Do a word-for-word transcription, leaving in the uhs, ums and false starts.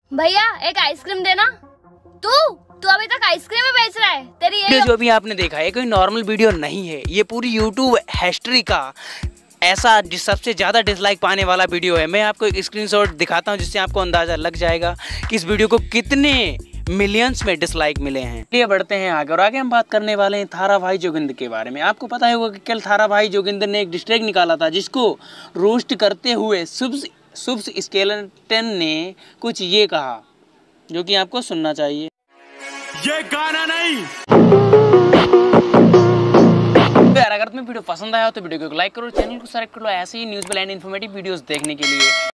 भैया एक आइसक्रीम देना। तू तू अभी तक आइसक्रीम ही बेच रहा है। तेरी ये जो अभी आपने देखा है कोई नॉर्मल वीडियो नहीं है, ये पूरी यूट्यूब हिस्ट्री का ऐसा जिस सबसे ज़्यादा डिसलाइक पाने वाला वीडियो है। मैं आपको एक स्क्रीनशॉट दिखाता हूं जिससे आपको अंदाज़ा लग जाएगा कि इस वीडियो को कितने मिलियंस में डिसलाइक मिले हैं। ये बढ़ते हैं आगे और आगे हम बात करने वाले हैं थारा भाई जोगिंदर के बारे में। आपको पता होगा कि कल थारा भाई जोगिंदर ने एक डिस्ट्रैक्ट निकाला था जिसको रोस्ट करते हुए शुभ शुभ स्केलेटन ने कुछ ये कहा जो कि आपको सुनना चाहिए। ये गाना नहीं। यार अगर तुम्हें वीडियो पसंद आया हो तो वीडियो को लाइक करो, चैनल को सब्सक्राइब कर लो ऐसे ही न्यूज़ एंड इन्फॉर्मेटिव वीडियोस देखने के लिए।